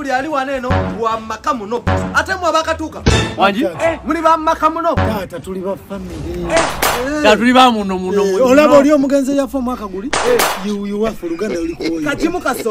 buli ali waneno wa makamuno ate mu abakatuka wanji muli ba makamuno tata tuli ba family tuli ba muno olaba oli omugenze yafa mwaka guli you wafu luganda oli koyo kajimu kasolo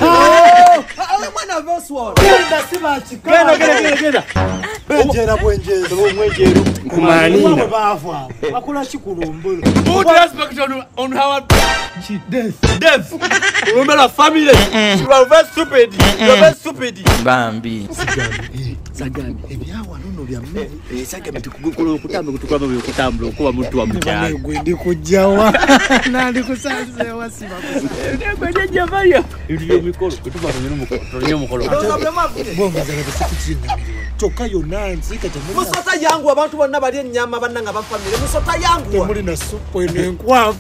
mwana voswa genda sibachi genda benjera bwenjeza omwejero kumanina bafa akula chikulumbulo put respect on how death remember la family you are very stupid bambi sagani ebyawa nono bya mmere sagani tukugukula okutambe kutukaba byo kutambula okuba muntu wa mujalo ndi kujawa nandi kusanze wasiba ngwe javayo iliyo mikolo kutuba kwenye mukolo bomba zaga kusikitina toka yonanzi kajamu musota yangu abantu bonna bali ennyama bannanga ba family musota yangu muri na supu enkwafu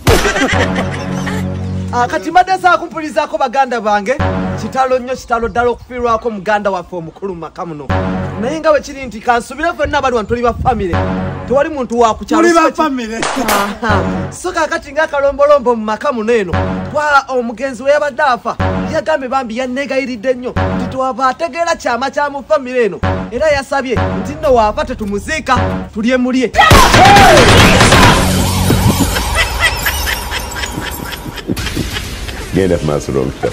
kati madasa akumpulizaako baganda bange kitalo nnyo kitalo ddala okufiirwako muganda waffe omukulu makamuno naye nga bwe kiri nti kansubire ffenna bali wano tuli ba family tewali muntu wakukyalo so kakati ng'akalombolombo mu makamuno eno twala omugenzi we yabadde afa yagambye bambi yanneegayiridde nnyo nti twava ategeera kyama kya mu family eno era yasabye nti nno waafa tetumuziika tulye mulye Get that master wrong stuff.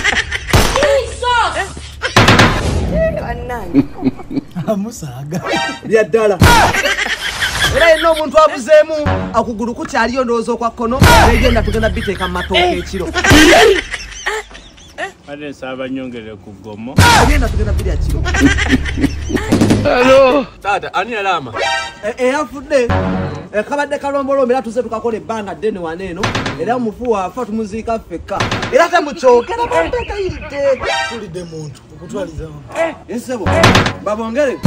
amusaga lya ddala era yenna omuntu abuzeemu akugulu kukyaliyo ndowooza okwa kkono negenda tugenda biteeka mu matooka ekiro ate nsaba nyongere ku ggomo agenda tugenda birya kiro hello tata ani alama eyafudde kabadde kalombolombo era tuze tukakola ebbanga ddene waneeno era mufu wafa tumuziika ffekka era temukyokera bampeekayiridde tulidde muntu okutwalizawo esebo babongere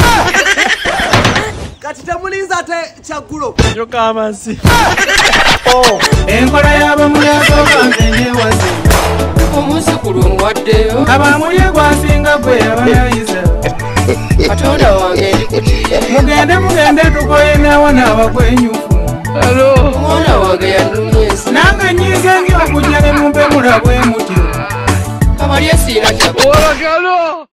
kati temulinza ate kyaggulo njoka amansi enkola y'abamulyasoka nzenyewaze omunsi kulungwaddeyo abamulye gwasinga gwe yabayayiza katonda wange mugende tukoyenawo n'abakwenyufu omwana wange yandumyesi nange nyiize nyo okujja ne mumpe mulabwe mutyo kamalye siina kyabo